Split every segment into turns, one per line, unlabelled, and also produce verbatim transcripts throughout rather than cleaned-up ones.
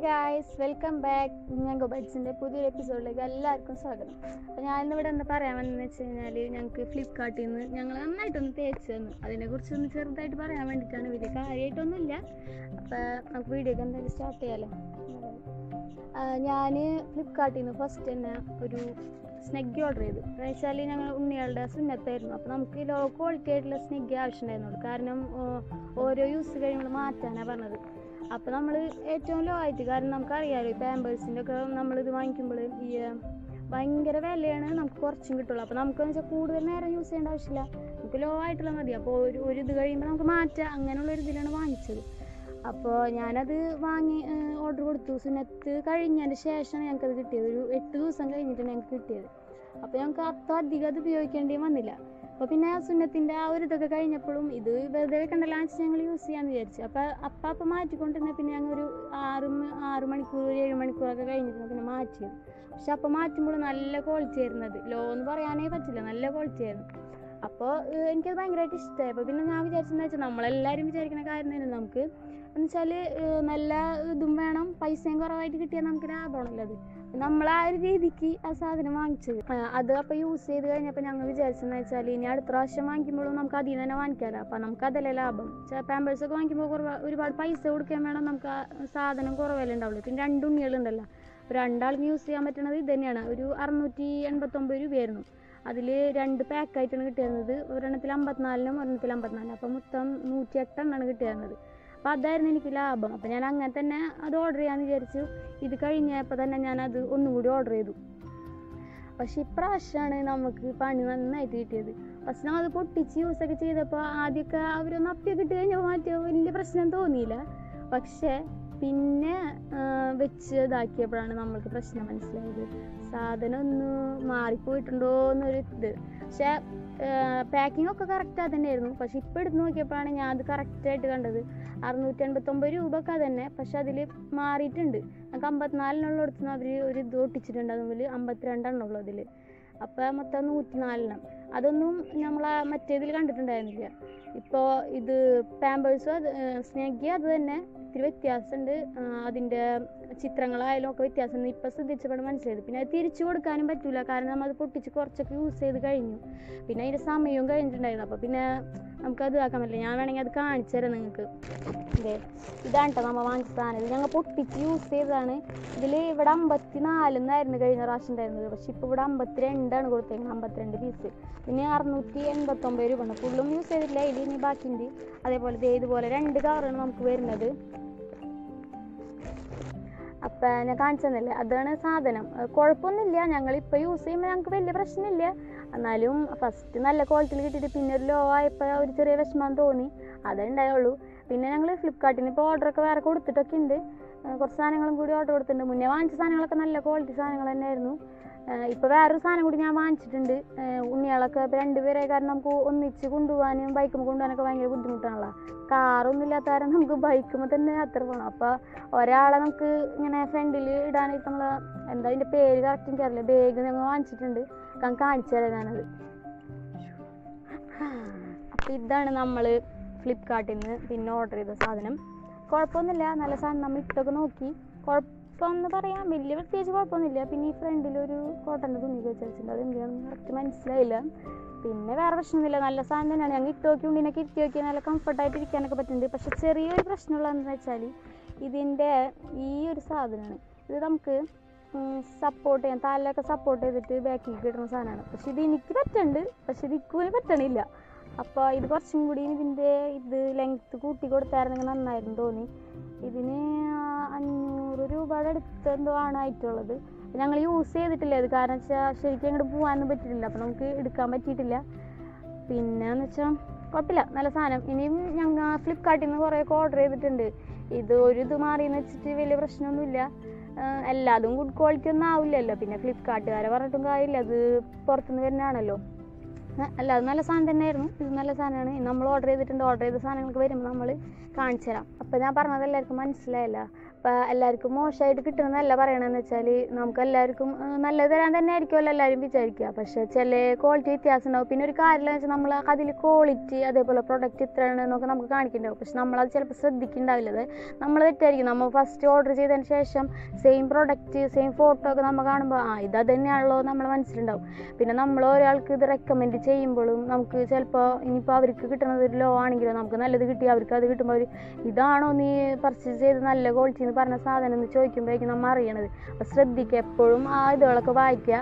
Guys, welcome back. ഞാൻ ഗോബൈറ്റ്സിൻ്റെ പുതിയൊരു എപ്പിസോഡിലേക്ക് എല്ലാവർക്കും സ്വാഗതം. അപ്പോൾ ഞാനിന്നിവിടെ എന്താ പറയാൻ വന്നതെന്ന് വെച്ച് കഴിഞ്ഞാൽ, ഞങ്ങൾക്ക് ഫ്ലിപ്കാർട്ടിൽ നിന്ന് ഞങ്ങൾ നന്നായിട്ടൊന്ന് തേച്ച് തന്നു. അതിനെക്കുറിച്ചൊന്ന് ചെറുതായിട്ട് പറയാൻ വേണ്ടിയിട്ടാണ്. വലിയ കാര്യമായിട്ടൊന്നുമില്ല. അപ്പോൾ നമുക്ക് വീഡിയോ ഒക്കെ എന്തായാലും സ്റ്റാർട്ട് ചെയ്യാമല്ലോ. ഞാൻ ഫ്ലിപ്കാർട്ടിൽ നിന്ന് ഫസ്റ്റ് തന്നെ ഒരു സ്നെഗ്ഗി ഓർഡർ ചെയ്തു. എന്ന് വെച്ചാൽ ഞങ്ങൾ ഉണ്ണികളുടെ സുന്നത്തായിരുന്നു. അപ്പോൾ നമുക്ക് ലോ ക്വാളിറ്റി ആയിട്ടുള്ള സ്നെഗ്ഗി ആവശ്യമുണ്ടായിരുന്നുള്ളൂ. കാരണം ഓരോ യൂസ് കഴിയുമ്പോൾ മാറ്റാനാണ് പറഞ്ഞത്. അപ്പോൾ നമ്മൾ ഏറ്റവും ലോ ആയിട്ട്, കാരണം നമുക്കറിയാമല്ലോ ഈ പാമ്പേഴ്സിൻ്റെ ഒക്കെ നമ്മളിത് വാങ്ങിക്കുമ്പോൾ ഈ ഭയങ്കര വിലയാണ്, നമുക്ക് കുറച്ചും കിട്ടുള്ളൂ. അപ്പോൾ നമുക്കെന്ന് വെച്ചാൽ കൂടുതൽ നേരം യൂസ് ചെയ്യേണ്ട ആവശ്യമില്ല, നമുക്ക് ലോ ആയിട്ടുള്ള മതി. അപ്പോൾ ഒരു ഒരു ഇത് കഴിയുമ്പോൾ നമുക്ക് മാറ്റാം, അങ്ങനെയുള്ളൊരു ഇതിലാണ് വാങ്ങിച്ചത്. അപ്പോൾ ഞാനത് വാങ്ങി ഓർഡർ കൊടുത്തു. സുന്നത്ത് കഴിഞ്ഞതിന് ശേഷമാണ് ഞങ്ങൾക്കത് കിട്ടിയത്. ഒരു എട്ട് ദിവസം കഴിഞ്ഞിട്ടാണ് ഞങ്ങൾക്ക് കിട്ടിയത്. അപ്പോൾ ഞങ്ങൾക്ക് അത്ര അധികം അത് ഉപയോഗിക്കേണ്ടിയും വന്നില്ല. അപ്പോൾ പിന്നെ സുന്നത്തിൻ്റെ ആ ഒരു ഇതൊക്കെ കഴിഞ്ഞപ്പോഴും ഇത് വെറുതെ വെക്കണ്ടല്ലോ വെച്ച് ഞങ്ങൾ യൂസ് ചെയ്യാമെന്ന് വിചാരിച്ചു. അപ്പോൾ അപ്പം അപ്പം മാറ്റിക്കൊണ്ടിരുന്ന പിന്നെ ഞങ്ങൾ ഒരു ആറ് ആറ് മണിക്കൂർ ഏഴ് മണിക്കൂറൊക്കെ കഴിഞ്ഞിട്ടാണ് പിന്നെ മാറ്റിയത്. പക്ഷെ അപ്പോൾ മാറ്റുമ്പോൾ നല്ല ക്വാളിറ്റി ആയിരുന്നത്, ലോ എന്ന് പറയാനേ പറ്റില്ല, നല്ല ക്വാളിറ്റി ആയിരുന്നു. അപ്പോൾ എനിക്കത് ഭയങ്കരമായിട്ട് ഇഷ്ടമായി. അപ്പോൾ പിന്നെ ഞാൻ വിചാരിച്ചെന്ന് വെച്ചാൽ നമ്മളെല്ലാവരും വിചാരിക്കുന്ന കാര്യം തന്നെ, നമുക്ക് എന്ന് വെച്ചാൽ നല്ല ഇതും വേണം, പൈസയും കുറവായിട്ട് കിട്ടിയാൽ നമുക്ക് ലാഭമാണല്ലോ. അത് നമ്മൾ ആ ഒരു രീതിക്ക് ആ സാധനം വാങ്ങിച്ചത്. അത് അപ്പോൾ യൂസ് ചെയ്ത് കഴിഞ്ഞപ്പോൾ ഞങ്ങൾ വിചാരിച്ചെന്ന് വെച്ചാൽ ഇനി അടുത്ത പ്രാവശ്യം വാങ്ങിക്കുമ്പോഴും നമുക്ക് അതിൽ നിന്ന് തന്നെ വാങ്ങിക്കാമല്ലോ. അപ്പോൾ നമുക്ക് അതല്ലേ ലാഭം. പാമ്പേഴ്സൊക്കെ വാങ്ങിക്കുമ്പോൾ കുറവ് ഒരുപാട് പൈസ കൊടുക്കാൻ വേണം, നമുക്ക് ആ സാധനം കുറവല്ലേ ഉണ്ടാവുള്ളൂ. പിന്നെ രണ്ട് ഉണ്ണികളുണ്ടല്ലോ, രണ്ടാൾക്കും യൂസ് ചെയ്യാൻ പറ്റുന്നത് ഇത് തന്നെയാണ്. ഒരു അറുന്നൂറ്റി എൺപത്തൊമ്പത് രൂപയായിരുന്നു. അതിൽ രണ്ട് പാക്കായിട്ടാണ് കിട്ടിയിരുന്നത്. ഒരെണ്ണത്തിൽ അമ്പത്തിനാലിനും ഒരെണ്ണത്തിൽ അമ്പത്തിനാലിനും. അപ്പോൾ മൊത്തം നൂറ്റി എട്ടെണ്ണമാണ് കിട്ടിയിരുന്നത്. അപ്പോൾ അതായിരുന്നു എനിക്ക് ലാഭം. അപ്പോൾ ഞാൻ അങ്ങനെ തന്നെ അത് ഓർഡർ ചെയ്യാമെന്ന് വിചാരിച്ചു. ഇത് കഴിഞ്ഞപ്പോൾ തന്നെ ഞാനത് ഒന്നും കൂടി ഓർഡർ ചെയ്തു. പക്ഷേ ഇപ്രാവശ്യമാണ് നമുക്ക് പണി നന്നായിട്ട് കിട്ടിയത്. ഫസ്റ്റ് നമ്മൾ അത് പൊട്ടിച്ച് യൂസൊക്കെ ചെയ്തപ്പോൾ ആദ്യമൊക്കെ അവരൊന്ന് അപ്പിയൊക്കെ ഇട്ട് കഴിഞ്ഞപ്പോൾ മാറ്റിയ വലിയ പ്രശ്നം തോന്നിയില്ല. പക്ഷേ പിന്നെ വെച്ച് ഇതാക്കിയപ്പോഴാണ് നമ്മൾക്ക് പ്രശ്നം മനസ്സിലായത്. സാധനം ഒന്ന് മാറിപ്പോയിട്ടുണ്ടോ എന്നൊരു ഇത്. പക്ഷേ പാക്കിംഗ് ഒക്കെ കറക്റ്റാக തന്നെയായിരുന്നു. പക്ഷെ ഇപ്പോൾ എടുത്ത് നോക്കിയപ്പോഴാണ് ഞാൻ അത് കറക്റ്റായിട്ട് കണ്ടത്. അറുന്നൂറ്റി എൺപത്തൊമ്പത് രൂപ ഒക്കെ തന്നെ, പക്ഷെ അതിൽ മാറിയിട്ടുണ്ട്. നമുക്ക് അമ്പത്തിനാലിനുള്ള അടുത്തുനിന്ന് അവർ ഒരു ഇത് ഒട്ടിച്ചിട്ടുണ്ട്, അതുപോലെ അമ്പത്തിരണ്ടെണ്ണം ഉള്ളൂ അതിൽ. അപ്പോൾ മൊത്തം നൂറ്റി നാലെണ്ണം. അതൊന്നും നമ്മൾ മറ്റേതിൽ കണ്ടിട്ടുണ്ടായിരുന്നില്ല. ഇപ്പോൾ ഇത് പാമ്പേഴ്സും അത് സ്നെഗ്ഗി അത് തന്നെ ഇത്തിരി വ്യത്യാസമുണ്ട്. അതിൻ്റെ ചിത്രങ്ങളായാലും ഒക്കെ വ്യത്യാസമുണ്ട്. ഇപ്പോൾ ശ്രദ്ധിച്ചപ്പോൾ മനസ്സിലായത്. പിന്നെ അത് തിരിച്ചു കൊടുക്കാനും പറ്റില്ല, കാരണം നമ്മൾ അത് പൊട്ടിച്ച് കുറച്ചൊക്കെ യൂസ് ചെയ്ത് കഴിഞ്ഞു. പിന്നെ അതിൻ്റെ സമയവും കഴിഞ്ഞിട്ടുണ്ടായിരുന്നു. അപ്പോൾ പിന്നെ നമുക്കത് ആക്കാൻ പറ്റില്ല. ഞാൻ വേണമെങ്കിൽ അത് കാണിച്ചു തരാം നിങ്ങൾക്ക്. അതെ, ഇതാണ് കേട്ടോ നമ്മൾ വാങ്ങിച്ച സാധനം. ഇത് ഞങ്ങൾ പൊട്ടിച്ച് യൂസ് ചെയ്തതാണ്. ഇതിൽ ഇവിടെ അമ്പത്തി നാലെന്നായിരുന്നു കഴിഞ്ഞ പ്രാവശ്യം ഉണ്ടായിരുന്നത്. പക്ഷെ ഇപ്പോൾ ഇവിടെ അമ്പത്തി രണ്ടാണ് കൊടുത്തേക്കുന്നത്, അമ്പത്തിരണ്ട് പീസ്. പിന്നെ അറുന്നൂറ്റി എൺപത്തൊമ്പത് രൂപ ആണ്. ഫുള്ളും യൂസ് ചെയ്തിട്ടില്ല, ഇതിൽ ഇനി ബാക്കിയുണ്ട്. അതേപോലെ ദേ ഇതുപോലെ രണ്ട് കവറാണ് നമുക്ക് വരുന്നത്. അപ്പം ഞാൻ കാണിച്ചു തന്നല്ലേ, അതാണ് സാധനം. കുഴപ്പമൊന്നുമില്ല, ഞങ്ങളിപ്പോൾ യൂസ് ചെയ്യുമ്പോൾ ഞങ്ങൾക്ക് വലിയ പ്രശ്നമില്ല. എന്നാലും ഫസ്റ്റ് നല്ല ക്വാളിറ്റിയിൽ കിട്ടിയിട്ട് പിന്നെ ഒരു ലോ ആയപ്പോൾ ഒരു ചെറിയ വിഷമം തോന്നി, അതേ ഉണ്ടായുള്ളൂ. പിന്നെ ഞങ്ങൾ ഫ്ലിപ്കാർട്ടിന് ഇപ്പോൾ ഓർഡറൊക്കെ വേറെ കൊടുത്തിട്ടൊക്കെ ഉണ്ട്. കുറച്ച് സാധനങ്ങളും കൂടി ഓർഡർ കൊടുത്തിട്ടുണ്ട്. മുന്നേ വാങ്ങിച്ച സാധനങ്ങളൊക്കെ നല്ല ക്വാളിറ്റി സാധനങ്ങൾ തന്നെയായിരുന്നു. ഇപ്പോൾ വേറൊരു സാധനം കൂടി ഞാൻ വാങ്ങിച്ചിട്ടുണ്ട്. ഉണ്ണികളൊക്കെ ഇപ്പോൾ രണ്ടുപേരെ കാരണം നമുക്ക് ഒന്നിച്ച് കൊണ്ടുപോകാനും ബൈക്കുമ്പോൾ കൊണ്ടുപോകാനൊക്കെ ഭയങ്കര ബുദ്ധിമുട്ടാണല്ലോ. കാറൊന്നും ഇല്ലാത്ത കാരണം നമുക്ക് ബൈക്കുമ്പോൾ തന്നെ യാത്ര പോകണം. അപ്പോൾ ഒരാളെ നമുക്ക് ഇങ്ങനെ ഫ്രണ്ടിൽ ഇടാനായിട്ട് നമ്മൾ എന്താ അതിൻ്റെ പേര് കറക്റ്റ് എനിക്കറിയില്ല, ബാഗ് ഞങ്ങൾ വാങ്ങിച്ചിട്ടുണ്ട്. ഞാൻ കാണിച്ചു തരാം ഞാനത്. അപ്പോൾ ഇതാണ് നമ്മൾ ഫ്ലിപ്കാർട്ടിൽ നിന്ന് പിന്നെ ഓർഡർ ചെയ്ത സാധനം. കുഴപ്പമൊന്നുമില്ല, നല്ല സാധനം. നമ്മൾ ഇട്ടൊക്കെ നോക്കി, കുഴപ്പമെന്ന് പറയാം വലിയ പ്രത്യേകിച്ച് കുഴപ്പമൊന്നുമില്ല. പിന്നെ ഈ ഫ്രണ്ടിലൊരു കോട്ടൻ്റെ തുണി വെച്ചിട്ടുണ്ട്, അത് എന്തിനാണെന്ന് കറക്റ്റ് മനസ്സിലായില്ല. പിന്നെ വേറെ പ്രശ്നമൊന്നുമില്ല, നല്ല സാധനം തന്നെയാണ്. ഞങ്ങൾ ഇട്ട് നോക്കി ഉണ്ടിനൊക്കെ ഇട്ട് നോക്കി നല്ല കംഫർട്ടായിട്ട് ഇരിക്കാനൊക്കെ പറ്റുന്നുണ്ട്. പക്ഷെ ചെറിയൊരു പ്രശ്നമുള്ളതെന്ന് വെച്ചാൽ ഇതിൻ്റെ ഈ ഒരു സാധനമാണ്. ഇത് നമുക്ക് സപ്പോർട്ട് ചെയ്യാൻ, താലൊക്കെ സപ്പോർട്ട് ചെയ്തിട്ട് ബാക്കിലേക്ക് കിട്ടുന്ന സാധനമാണ്. പക്ഷെ ഇത് എനിക്ക് പറ്റുന്നുണ്ട്, പക്ഷെ ഇത് ഇക്കുവിന് പറ്റണില്ല. അപ്പോൾ ഇത് കുറച്ചും കൂടി ഇതിൻ്റെ ഇത് ലെങ്ത്ത് കൂട്ടി കൊടുത്തായിരുന്നെങ്കിൽ നന്നായിരുന്നു തോന്നി. ഇതിന് അഞ്ഞൂറ് രൂപയുടെ അടുത്ത് എന്തോ ആണ് ആയിട്ടുള്ളത്. ഞങ്ങൾ യൂസ് ചെയ്തിട്ടില്ല ഇത്, കാരണം വെച്ചാൽ ശരിക്കും അങ്ങോട്ട് പോകാനൊന്നും പറ്റിയിട്ടില്ല. അപ്പോൾ നമുക്ക് എടുക്കാൻ പറ്റിയിട്ടില്ല. പിന്നെയെന്ന് വെച്ചാൽ കുഴപ്പമില്ല, നല്ല സാധനം. ഇനിയും ഞങ്ങൾ ഫ്ലിപ്കാർട്ടിൽ നിന്ന് കുറേയൊക്കെ ഓർഡർ ചെയ്തിട്ടുണ്ട്. ഇത് ഒരു ഇത് മാറിയെന്ന് വെച്ചിട്ട് വലിയ പ്രശ്നമൊന്നുമില്ല. എല്ലാതും ഗുഡ് ക്വാളിറ്റി ഒന്നും ആവില്ലല്ലോ. പിന്നെ ഫ്ലിപ്കാർട്ടുകാരെ പറഞ്ഞിട്ടും കാര്യമില്ല, അത് പുറത്തുനിന്ന് വരുന്നതാണല്ലോ. അല്ല, അത് നല്ല സാധനം തന്നെയായിരുന്നു. ഇത് നല്ല സാധനമാണ്. നമ്മൾ ഓർഡർ ചെയ്തിട്ടുണ്ട്. ഓർഡർ ചെയ്ത സാധനങ്ങൾക്ക് വരുമ്പോൾ നമ്മൾ കാണിച്ചു തരാം. അപ്പോൾ ഞാൻ പറഞ്ഞത് എല്ലാവർക്കും മനസ്സിലായില്ല. അപ്പം എല്ലാവർക്കും മോശമായിട്ട് കിട്ടണമെന്നല്ല പറയണമെന്ന് വെച്ചാൽ നമുക്ക് എല്ലാവർക്കും നല്ലത് തരാൻ തന്നെ ആയിരിക്കുമല്ലോ എല്ലാവരും വിചാരിക്കുക. പക്ഷേ ചില ക്വാളിറ്റി വ്യത്യാസം ഉണ്ടാവും. പിന്നെ ഒരു കാര്യമെന്ന് വെച്ചാൽ നമ്മൾ അതിൽ ക്വാളിറ്റി അതേപോലെ പ്രൊഡക്റ്റ് ഇത്രയാണ് എന്നൊക്കെ നമുക്ക് കാണിക്കുന്നുണ്ടാവും. പക്ഷെ നമ്മളത് ചിലപ്പോൾ ശ്രദ്ധിക്കുന്നുണ്ടാവില്ല. അത് നമ്മൾ തെറ്റായിരിക്കും. നമ്മൾ ഫസ്റ്റ് ഓർഡർ ചെയ്തതിന് ശേഷം സെയിം പ്രൊഡക്റ്റ് സെയിം ഫോട്ടോ ഒക്കെ നമ്മൾ കാണുമ്പോൾ ആ ഇത് അത് തന്നെയാണല്ലോ നമ്മൾ മനസ്സിലുണ്ടാവും. പിന്നെ നമ്മൾ ഒരാൾക്ക് ഇത് റെക്കമെൻഡ് ചെയ്യുമ്പോഴും നമുക്ക് ചിലപ്പോൾ ഇനിയിപ്പോൾ അവർക്ക് കിട്ടുന്നത് ഒരു ലോ ആണെങ്കിലോ നമുക്ക് നല്ലത് കിട്ടി അവർക്ക് അത് കിട്ടുമ്പോൾ അവർ ഇതാണോ നീ പർച്ചേസ് ചെയ്ത് നല്ല ക്വാളിറ്റി എന്ന് പറഞ്ഞ സാധനം എന്ന് ചോദിക്കുമ്പോഴേക്കും നമ്മൾ അറിയണത്. അപ്പോൾ ശ്രദ്ധിക്കുക, എപ്പോഴും ആ ഇതുകളൊക്കെ വായിക്കുക.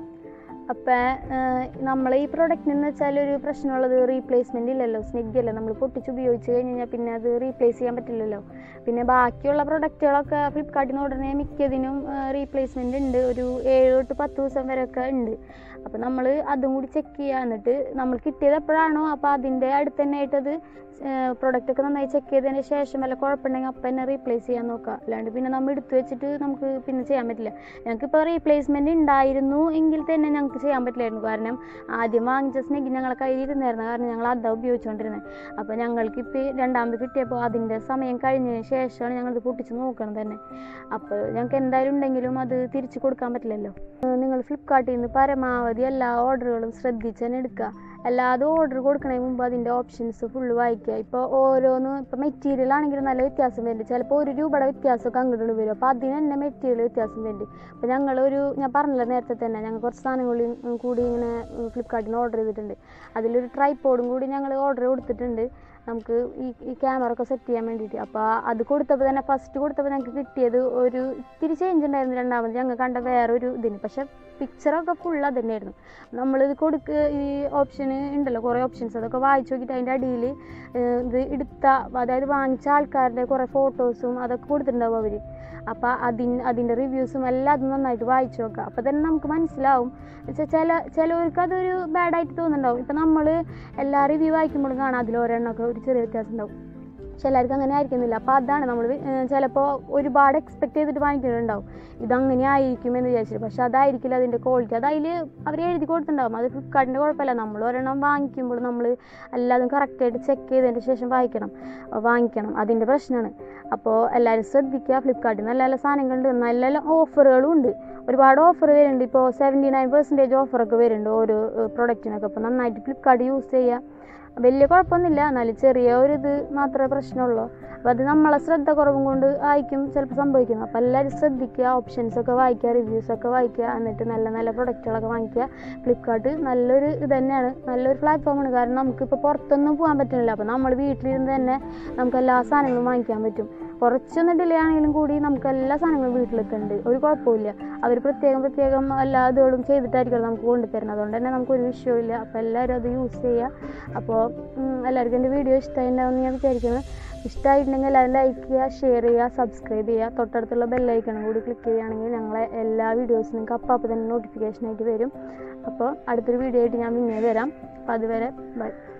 അപ്പം നമ്മൾ ഈ പ്രൊഡക്റ്റിനെന്ന് വെച്ചാൽ ഒരു പ്രശ്നമുള്ളത് റീപ്ലേസ്മെൻ്റ് ഇല്ലല്ലോ. സ്നിഗ്ഗല്ലേ, നമ്മൾ പൊട്ടിച്ച് ഉപയോഗിച്ച് കഴിഞ്ഞ് കഴിഞ്ഞാൽ പിന്നെ അത് റീപ്ലേസ് ചെയ്യാൻ പറ്റില്ലല്ലോ. പിന്നെ ബാക്കിയുള്ള പ്രൊഡക്റ്റുകളൊക്കെ ഫ്ലിപ്കാർട്ടിൽ നിന്ന് ഉടനെ മിക്കതിനും റീപ്ലേസ്മെൻ്റ് ഉണ്ട്. ഒരു ഏഴ് തൊട്ട് പത്ത് ദിവസം വരെയൊക്കെ ഉണ്ട്. അപ്പോൾ നമ്മൾ അതും കൂടി ചെക്ക് ചെയ്യുക. എന്നിട്ട് നമ്മൾ കിട്ടിയത് എപ്പോഴാണോ അപ്പോൾ അതിൻ്റെ അടുത്ത് തന്നെ ആയിട്ടത് പ്രൊഡക്റ്റൊക്കെ നന്നായി ചെക്ക് ചെയ്തതിന് ശേഷം വല്ല കുഴപ്പമുണ്ടെങ്കിൽ അപ്പം തന്നെ റീപ്ലേസ് ചെയ്യാൻ നോക്കുക. അല്ലാണ്ട് പിന്നെ നമ്മൾ എടുത്തു വെച്ചിട്ട് നമുക്ക് പിന്നെ ചെയ്യാൻ പറ്റില്ല. ഞങ്ങൾക്കിപ്പോൾ റീപ്ലേസ്മെൻറ്റ് ഉണ്ടായിരുന്നു എങ്കിൽ തന്നെ ഞങ്ങൾക്ക് ചെയ്യാൻ പറ്റില്ലായിരുന്നു. കാരണം ആദ്യം വാങ്ങിച്ച സ്നെഗ് ഞങ്ങളെ കയ്യിൽ ഇരുന്നായിരുന്നു. കാരണം ഞങ്ങൾ അതാ ഉപയോഗിച്ചുകൊണ്ടിരുന്നത്. അപ്പോൾ ഞങ്ങൾക്കിപ്പോൾ രണ്ടാമത് കിട്ടിയപ്പോൾ അതിൻ്റെ സമയം കഴിഞ്ഞതിന് ശേഷമാണ് ഞങ്ങളത് പൊട്ടിച്ച് നോക്കണം തന്നെ. അപ്പോൾ ഞങ്ങൾക്ക് എന്തായാലും ഉണ്ടെങ്കിലും അത് തിരിച്ച് കൊടുക്കാൻ പറ്റില്ലല്ലോ. നിങ്ങൾ ഫ്ലിപ്കാർട്ടിൽ നിന്ന് പരമാവധി എല്ലാ ഓർഡറുകളും ശ്രദ്ധിച്ച് തന്നെ എടുക്കുക. എല്ലാതും ഓർഡർ കൊടുക്കുന്നതിന് മുമ്പ് അതിൻ്റെ ഓപ്ഷൻസ് ഫുള്ള് വായിക്കുക. ഇപ്പോൾ ഓരോന്ന് ഇപ്പോൾ മെറ്റീരിയൽ ആണെങ്കിലും നല്ല വ്യത്യാസം വരുന്നുണ്ട്. ചിലപ്പോൾ ഒരു രൂപയുടെ വ്യത്യാസമൊക്കെ അങ്ങോട്ട് വരും. അപ്പോൾ അതിന് തന്നെ മെറ്റീരിയൽ വ്യത്യാസം വരുന്നുണ്ട്. അപ്പോൾ ഞങ്ങളൊരു ഞാൻ പറഞ്ഞില്ല നേരത്തെ തന്നെ ഞങ്ങൾ കുറച്ച് സാധനങ്ങളിൽ കൂടി ഇങ്ങനെ ഫ്ലിപ്കാർട്ടിൽ നിന്ന് ഓർഡർ ചെയ്തിട്ടുണ്ട്. അതിലൊരു ട്രൈപോഡും കൂടി ഞങ്ങൾ ഓർഡർ കൊടുത്തിട്ടുണ്ട് നമുക്ക് ഈ ഈ ക്യാമറ ഒക്കെ സെറ്റ് ചെയ്യാൻ വേണ്ടിയിട്ട്. അപ്പോൾ അത് കൊടുത്തപ്പോൾ തന്നെ ഫസ്റ്റ് കൊടുത്തപ്പോൾ ഞങ്ങൾക്ക് കിട്ടിയത് ഒരു ഇത്തിരി ചേഞ്ച് ഉണ്ടായിരുന്നു. രണ്ടാമത് ഞങ്ങൾ കണ്ട വേറൊരു ഇതിന്. പക്ഷേ പിക്ചറൊക്കെ ഫുൾ അത് തന്നെയായിരുന്നു. നമ്മളിത് കൊടുക്കുക ഈ ഓപ്ഷന് ഉണ്ടല്ലോ കുറേ ഓപ്ഷൻസ്, അതൊക്കെ വായിച്ച് നോക്കിയിട്ട് അതിൻ്റെ അടിയിൽ ഇത് എടുത്ത അതായത് വാങ്ങിച്ച ആൾക്കാരുടെ കുറേ ഫോട്ടോസും അതൊക്കെ കൊടുത്തിട്ടുണ്ടാവും അവർ. അപ്പോൾ അതിന് അതിൻ്റെ റിവ്യൂസും എല്ലാം അത് നന്നായിട്ട് വായിച്ചു നോക്കുക. അപ്പോൾ തന്നെ നമുക്ക് മനസ്സിലാവും. വെച്ചാൽ ചില ചിലവർക്ക് അതൊരു ബാഡായിട്ട് തോന്നുന്നുണ്ടാവും. ഇപ്പം നമ്മൾ എല്ലാ റിവ്യൂ വായിക്കുമ്പോഴും കാണാം അതിൽ ഒരെണ്ണമൊക്കെ ഒരു ചെറിയ വ്യത്യാസം ഉണ്ടാവും. പക്ഷെ എല്ലാവർക്കും അങ്ങനെ ആയിരിക്കുന്നില്ല. അപ്പോൾ അതാണ് നമ്മൾ ചിലപ്പോൾ ഒരുപാട് എക്സ്പെക്ട് ചെയ്തിട്ട് വാങ്ങിക്കുന്നുണ്ടാവും ഇതങ്ങനെ ആയിരിക്കുമെന്ന് വിചാരിച്ചിട്ട്. പക്ഷെ അതായിരിക്കില്ല അതിൻ്റെ ക്വാളിറ്റി. അത് അതിൽ അവർ എഴുതി കൊടുത്തിട്ടുണ്ടാവും. അത് ഫ്ലിപ്കാർട്ടിൻ്റെ കുഴപ്പമില്ല. നമ്മൾ ഒരെണ്ണം വാങ്ങിക്കുമ്പോൾ നമ്മൾ എല്ലാതും കറക്റ്റായിട്ട് ചെക്ക് ചെയ്തതിന് ശേഷം വാങ്ങിക്കണം വാങ്ങിക്കണം അതിൻ്റെ പ്രശ്നമാണ്. അപ്പോൾ എല്ലാവരും ശ്രദ്ധിക്കുക. ഫ്ലിപ്കാർട്ടിൽ നല്ല നല്ല സാധനങ്ങളുണ്ട്, നല്ല നല്ല ഓഫറുകളും ഉണ്ട്. ഒരുപാട് ഓഫർ വരുന്നുണ്ട്. ഇപ്പോൾ സെവൻറ്റി നയൻ പെർസെൻറ്റേജ് ഓഫറൊക്കെ വരുന്നുണ്ട് ഓരോ പ്രൊഡക്റ്റിനൊക്കെ. അപ്പോൾ നന്നായിട്ട് ഫ്ലിപ്കാർട്ട് യൂസ് ചെയ്യുക. വലിയ കുഴപ്പമൊന്നുമില്ല, എന്നാലും ചെറിയ ഒരു ഇത് മാത്രമേ പ്രശ്നമുള്ളൂ. അപ്പോൾ അത് നമ്മളെ ശ്രദ്ധ കുറവും കൊണ്ട് ആയിരിക്കും ചിലപ്പോൾ സംഭവിക്കുന്നത്. അപ്പോൾ എല്ലാവരും ശ്രദ്ധിക്കുക, ഓപ്ഷൻസൊക്കെ വായിക്കുക, റിവ്യൂസൊക്കെ വായിക്കുക, എന്നിട്ട് നല്ല നല്ല പ്രൊഡക്റ്റുകളൊക്കെ വാങ്ങിക്കുക. ഫ്ലിപ്കാർട്ട് നല്ലൊരു ഇത് തന്നെയാണ്, നല്ലൊരു പ്ലാറ്റ്ഫോമാണ്. കാരണം നമുക്കിപ്പോൾ പുറത്തൊന്നും പോകാൻ പറ്റുന്നില്ല. അപ്പോൾ നമ്മൾ വീട്ടിലിരുന്ന് തന്നെ നമുക്ക് എല്ലാ സാധനങ്ങളും വാങ്ങിക്കാൻ പറ്റും. കുറച്ചൊന്ന് ഡിലേ ആണെങ്കിലും കൂടി നമുക്ക് എല്ലാ സാധനങ്ങളും വീട്ടിലെത്തുന്നുണ്ട്, ഒരു കുഴപ്പമില്ല. അവർ പ്രത്യേകം പ്രത്യേകം എല്ലാ ഇതുകളും ചെയ്തിട്ടായിരിക്കും നമുക്ക് കൊണ്ടുതരുന്നത്. അതുകൊണ്ട് തന്നെ നമുക്കൊരു വിഷയമില്ല. അപ്പോൾ എല്ലാവരും അത് യൂസ് ചെയ്യുക. അപ്പോൾ എല്ലാവർക്കും എൻ്റെ വീഡിയോ ഇഷ്ടമായിട്ടുണ്ടാവുമെന്ന് ഞാൻ വിചാരിക്കുന്നു. ഇഷ്ടമായിട്ടുണ്ടെങ്കിൽ എല്ലാവരും ലൈക്ക് ചെയ്യുക, ഷെയർ ചെയ്യുക, സബ്സ്ക്രൈബ് ചെയ്യുക. തൊട്ടടുത്തുള്ള ബെല്ലൈക്കണം കൂടി ക്ലിക്ക് ചെയ്യുകയാണെങ്കിൽ ഞങ്ങളെ എല്ലാ വീഡിയോസും നിങ്ങൾക്ക് അപ്പം അപ്പം തന്നെ നോട്ടിഫിക്കേഷനായിട്ട് വരും. അപ്പോൾ അടുത്തൊരു വീഡിയോ ആയിട്ട് ഞാൻ പിന്നെ വരാം. അപ്പോൾ അതുവരെ ബൈ.